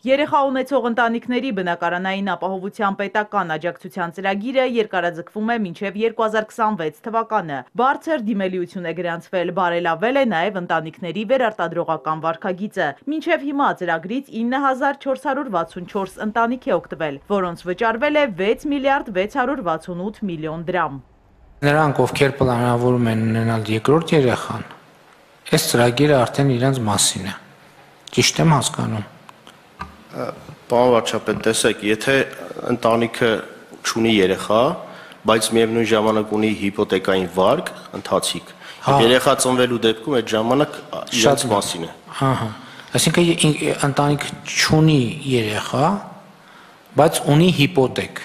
Երեխա ունեցող ընտանիքների բնակարանային ապահովության պետական աջակցության ծրագիրը երկարաձգվում է մինչև 2026 թվականը։ Բարձր դիմելիություն է գրանցվել, բարելավել է նաև ընտանիքների վերարտադրողական վարքագիծը։ Մինչև հիմա ծրագրից 9464 ընտանիք է օգտվել, որոնց վճարվել է 6 միլիարդ 668 միլիոն դրամ։ Նրանք, ովքեր պլանավորում են ունենալ երկրորդ երեխան, այս ծրագիրը արդեն իրենց մասին է։ Ճիշտ եմ հասկանում։ Պարոն վարչապետ, տեսեք, եթե ընտանիքը չունի երեխա, բայց միևնույն ժամանակ ունի հիպոթեկային վարկ, ընթացիկ, երեխա ծնվելու դեպքում այդ ժամանակ իրենց մասին է։ Այսինքն ընտանիք չունի երեխա, բայց ունի հիպոթեք։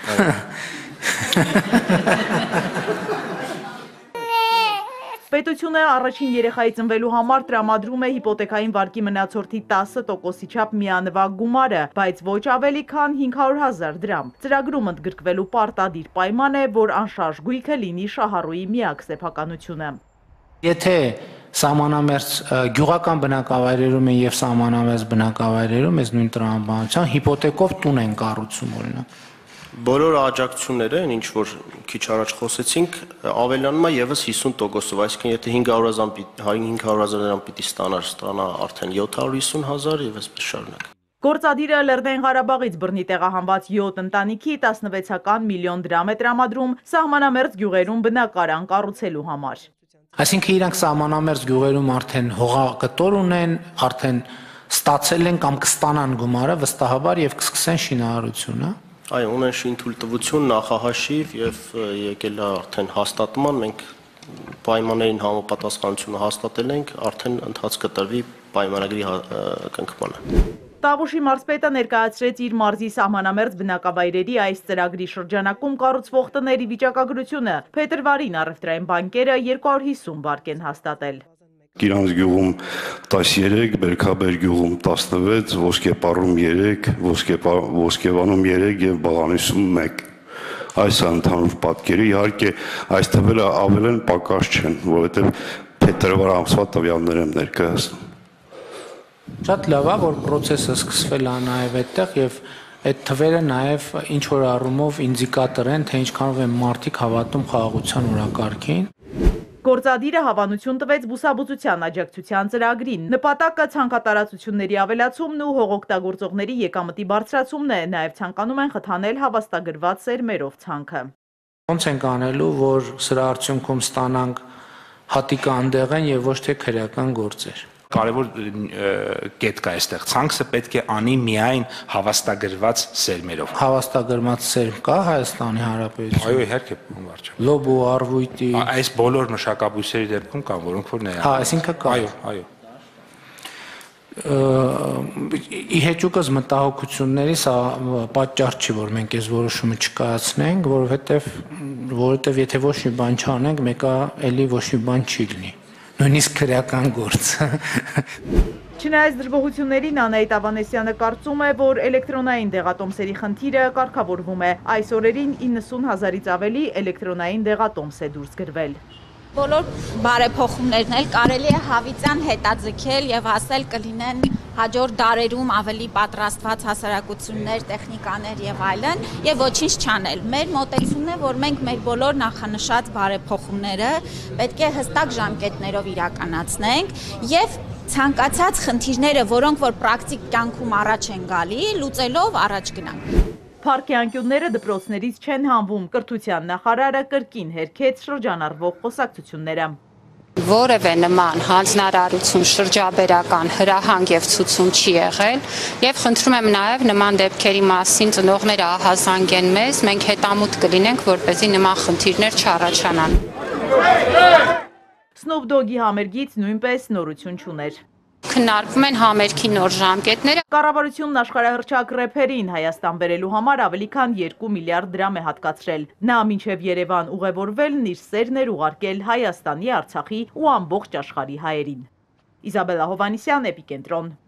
Պետությունը առաջին երեխայի ծնվելու համար տրամադրում է հիպոթեկային վարկի մնացորդի 10%-ի չափ միանվագ գումարը, բայց ոչ ավելի քան 500,000 դրամ։ Ծրագրում ընդգրկվելու պարտադիր պայման է, որ անշարժ գույքը լինի շահառուի միակ սեփականությունը։ Եթե սահմանամերձ գյուղական բնակավայրերում են եւ սահմանամերձ բնակավայրերում այս նույն տրամաբանության հիպոթեկով տուն են կառուցում օրինակ։ Բոլոր աջակցությունները, ինչ որ քիչ առաջ խոսեցինք, ավելանում է եւս 50%-ով, այսինքն եթե 500,000 դրամ պիտի ստանա արդեն 750,000 եւ այսպես շարունակ։ Գործադիրը Լեռնային Ղարաբաղից բռնի տեղահանված 7 ընտանիքի 16 միլիոն դրամ է տրամադրում սահմանամերձ գյուղերում բնակարան կառուցելու համար։ Այսինքն իրանք սահմանամերձ գյուղերում արդեն հողակտոր ունեն, արդեն ստացել են կամ կստանան գումարը վստահաբար եւ կսկսեն շինարարությունը։ Այո, ունեն շինթույլտվություն, նախահաշիվ եւ եկել է արդեն հաստատման, մենք պայմաններին համապատասխանությունը հաստատել ենք, արդեն ընթաց կտրվի պայմանագրի կնքմանը։ Տավուշի մարզպետը ներկայացրեց իր մարզի սահմանամերձ բնակավայրերի այս ծրագրի շրջանակում կառուցվող տների վիճակագրությունը։ Փետրվարին առևտրային բանկերը 250 վարկ են հաստատել։ Գիրանց գյուղում 13, Բերքաբեր գյուղում 16, Ոսկեպառում 3, Ոսկեվանում 3 եւ Բաղանիսում 1։ Այս ընդհանուր պատկերը, իհարկե այս թվերը ավել են պակաս չեն, որովհետեւ փետրվար ամսվա տվյալներ եմ ներկայացնում։ Շատ լավ է, որ process-ը սկսվել է նաև այդտեղ եւ այդ թվերը նաև ինչ որ առումով ինդիկատոր են, թե ինչքանով են մարդիկ հավատում խաղաղության օրակարգին։ Գործադիրը հավանություն տվեց բուսաբուծության աջակցության ծրագրին։ Նպատակը ցանկատարածությունների ավելացումն ու հողօգտագործողների եկամտի բարձրացումն է, նաև ցանկանում են խթանել հավաստագրված սերմերով ցանքը։ Ոնց ենք անելու, որ սրա արդյունքում ստանանք հատիկը անդեղեն եւ ոչ թե քրեական գործեր։ Կարևոր կետ կա այստեղ, ցանքսը պետք է անի միայն հավաստագրված սերմերով։ Հավաստագրված սերմ կա Հայաստանի Հանրապետությունում։ Այո, իհարկե, վարչապետ։ Լոբու, արվույտի։ Այս բոլոր մշակաբույսերի դեպքում կան, որոնք որ Հա, այսինքն կա։ Այո։ Իհեճուկս մտահոգությունների սա պատճառ չի, որ մենք այս որոշումը չկայացնենք, որովհետև եթե ոչ մի բան չանենք, մեկը էլի ոչ մի բան չի լինի։ Նույնիսկ քրեական գործ։ Չնայած դժգոհություններին Անահիտ Ավանեսյանը կարծում է, որ էլեկտրոնային դեղատոմսերի խնդիրը կարգավորվում է։ Այս օրերին 90,000-ից ավելի էլեկտրոնային դեղատոմս է դուրս գրվել։ Բոլոր բարեփոխումներն էլ կարելի է հավիտյան հետաձգել եւ ասել կլինեն հաջորդ դարերում ավելի պատրաստված հասարակություններ, տեխնիկաներ եւ այլն եւ ոչինչ չանել։ Մեր մոտեցումն է, որ մենք մեր բոլոր նախանշած բարեփոխումները պետք է հստակ ժամկետներով իրականացնենք եւ ցանկացած խնդիրները, որոնք որ պրակտիկ կյանքում առաջ են գալի, լուծելով առաջ գնանք։ Փառքի անկյունները դպրոցներից չեն հանվում, կրթության նախարարը կրկին հերքեց շրջանառվող խոսակցությունները։ Որևէ նման հանձնարարություն շրջաբերական հրահանգ եւ ցուցում չի եղել եւ խնդրում եմ նաեւ նման դեպքերի մասին ծնողները ահազանգեն մեզ, մենք հետամուտ կլինենք, որպեսզի նման խնդիրներ չառաջանան։ Snoop Dogg-ի համերգից նույնպես նորություն չուներ։ Քննարկվում են համերգի նոր ժամկետները։ Կառավարությունն աշխարհահռչակ ռեփերին Հայաստան բերելու համար ավելի քան 2 միլիարդ դրամ է հատկացրել։ Նա մինչև Երևան ուղևորվելն իր սերն էր ուղարկել Հայաստանի, Արցախի ու ամբողջ աշխարհի հայերին։ Իզաբելլա Հովհաննիսյան, Էպիկենտրոն։